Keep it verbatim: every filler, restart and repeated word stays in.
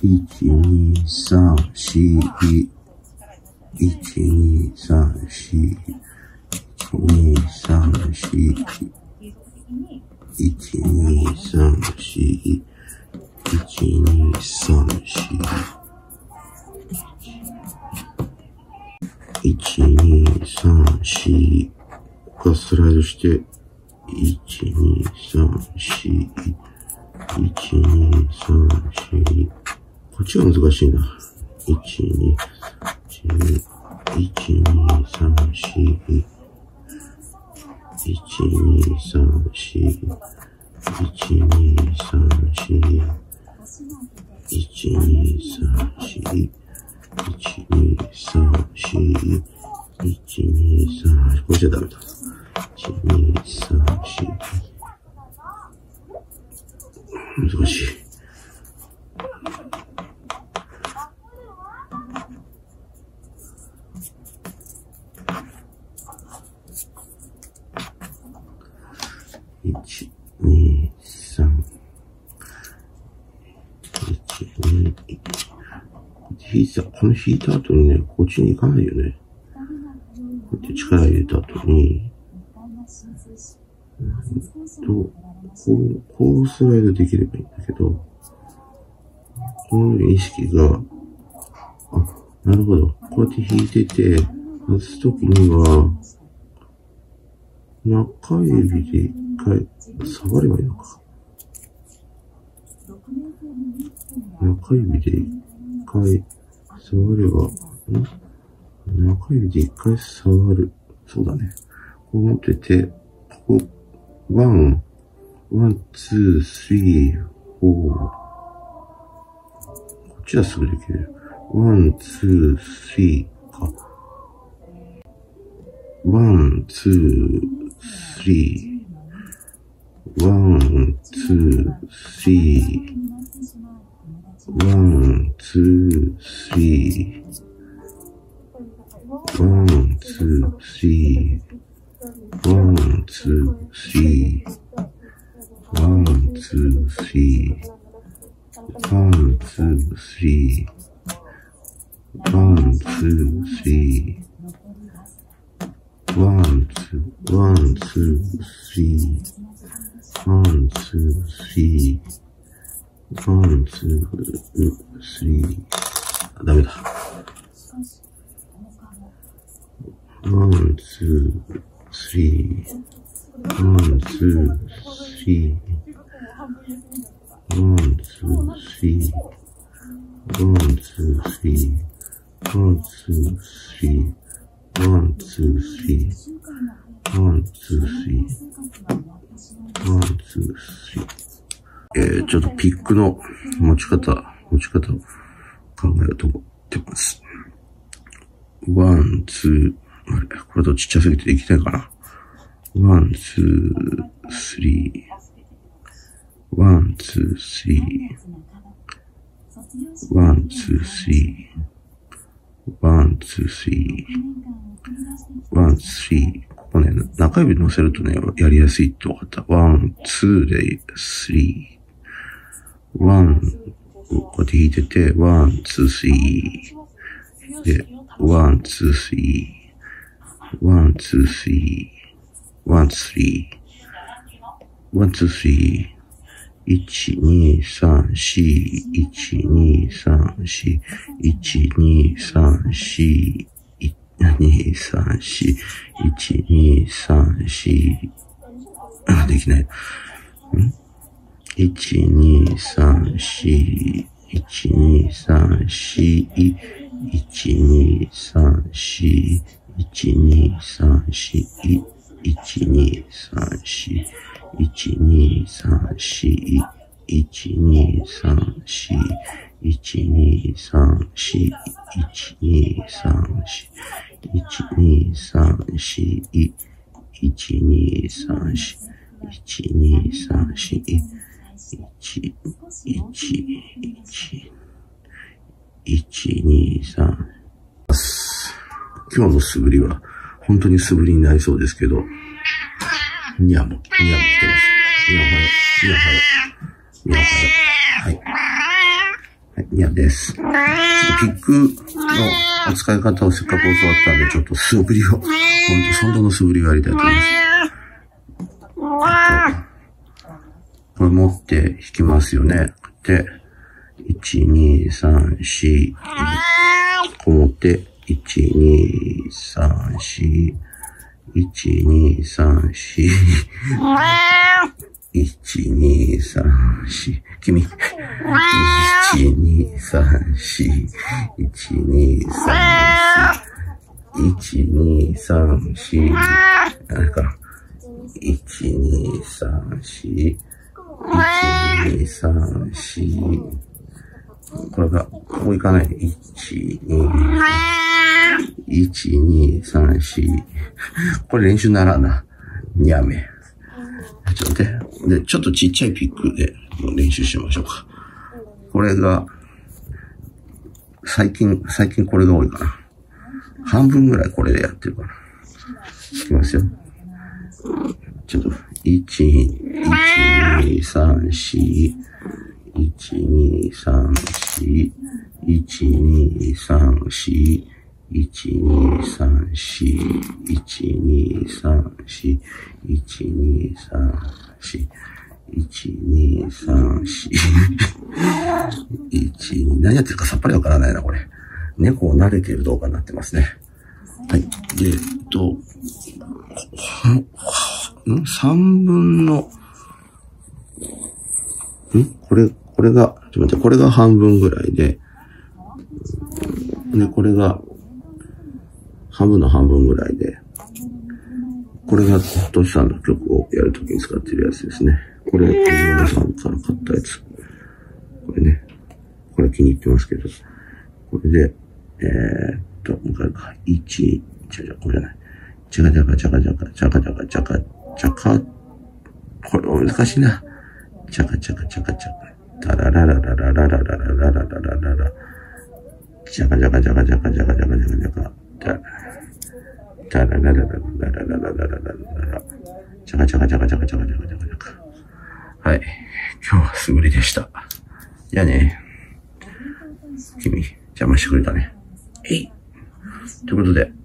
いち、に、さん、よん、いち、に、さん、よん、いち、に、さん、よん、いち、に、さん、よん、いち、に、さん、よん、いち、に、さん、よん、ここからスライドして、いち、に、さん、よん、いち、に、さん、よん、こっちが難しいな。いち、に、いち、に、さん、よん、いち、に、さん、よん、いち、に、さん、よん、いち、に、さん、よん、いち、に、さん、よん、いち、に、さん、これじゃダメだ。いち、に、さん、よん、難しい。いち、に、さん、いち、に、引いた、この引いた後にね、こっちに行かないよね。こうやって力入れた後に、うんと、こう、こうスライドできればいいんだけど、この意識が、あ、なるほど。こうやって引いてて、外すときには、中指で一回触ればいいのか。中指で一回触れば、ん中指で一回触る。そうだね。こう持ってて、ここ、ワン、ワン、ツー、スリー、フォー。こっちはすぐできる。ワン、ツー、スリーか。ワン、ツー、スリー。ワン、ツー、スリー。ワン、ツー、スリー。ワン、ツー、スリー。ワン、ツー、スリー。ワン、ツー、スリー。ワン、ツー、スリー。ワン、ツー、スリー。ワン、ツー、ワン、ツー、スリー。ワン、ツー、スリー。ワン、ツー、スリー。あ、ダメだ。ワン、ツー、スリー。ワン、ツー、スリー。ワン、ツー、スリー。ワン、ツー、スリー。ワン、ツー、スリー。ワン、ツー、スリー。ワン、ツー、スリー。ワン、ツー、スリー。えー、ちょっとピックの持ち方、持ち方を考えようと思ってます。ワン、ツー、あれ、これとちっちゃすぎてできないかな。ワン、ツー、スリー。ワン、ツー、スリー。ワン、ツー、スリー。ワン、ツー、スリー。ワン、スリー。ここね、中指乗せるとね、やりやすいって分かった。ワン、ツーでスリー。ワン、こうやって弾いてて、ワン、ツー、スリー。で、ワン、ツー、スリー。ワン、ツー、スリー。ワン、スリー。ワン、ツー、スリー。いち、に、さん、よん、いち、に、さん、よん、いち、に、さん、よん、に、さん、よん、いち、に、さん、よん、あ、できない。ん ?いち、に、さん、よん、いち、に、さん、よん、いち、に、さん、よん、いち、に、さん、よん、いち、に、さん、よん、いち、に、さん、よん、いち、に、さん、よん、いち、に、さん、よん、いち、に、さん、よん、いち、に、さん、よん、いち、に、さん、よん、いち、に、さん、よん、いち、に、さん。今日の素振りは本当に素振りになりそうですけど、ニャも、ニャも来てます。ニャおはよう。ニャおはよう。ニャおはよう。はい。はい、ニャ。 です。ちょっとピックの使い方をせっかく教わったんで、ちょっと素振りを、本当本当の素振りをやりたいと思います。これ持って弾きますよね。で、いち、に、さん、よん、こう持って、いち、に、さん、よん、いち、に、さん、よん、いち、に、さん、よん、君。いち、に、さん、よん、いち、に、さん、いち、に、さん、よん、あれか。いち、に、さん、よん、いち、に、さん、よん、これが、ここ行かないで。いち、に、いち、に、さん、よん。これ練習ならな。やめ。ちょっと待って。で、ちょっとちっちゃいピックで練習しましょうか。これが、最近、最近これが多いかな。半分ぐらいこれでやってるかな。いきますよ。ちょっと、いち、に、さん、よん。いち、に、さん、よん。いち、に、さん、よん。いち、に、さん、よん。いち、に、さん、よん。いち、に、さん、よん。いち、に、さん、よん。いち、に、何やってるかさっぱりわからないな、これ。猫を撫でている動画になってますね。はい。で、えっと、ん ?さん 分の、んこれ、これが、ちょっと待って、これが半分ぐらいで、で、これが、半分の半分ぐらいで、これが、トシさんの曲をやるときに使ってるやつですね。これ、小島さんから買ったやつ。これね。これ気に入ってますけど。これで、えー、っと、もう一回か。いち、じゃじゃ、これじゃない。じゃかじゃかじゃかじゃか、じゃかじゃかじゃか、じゃか、これ難しいな。じゃかじゃかじゃかじゃか。タララララララララララララララ。じゃかじゃかじゃかじゃかじゃかじゃかじゃかじゃか。タララララララララララララ。じゃかじゃかじゃかじゃかじゃかじゃかじゃかじゃか。はい。今日は素振りでした。じゃあね。君、邪魔してくれたね。えい。ということで、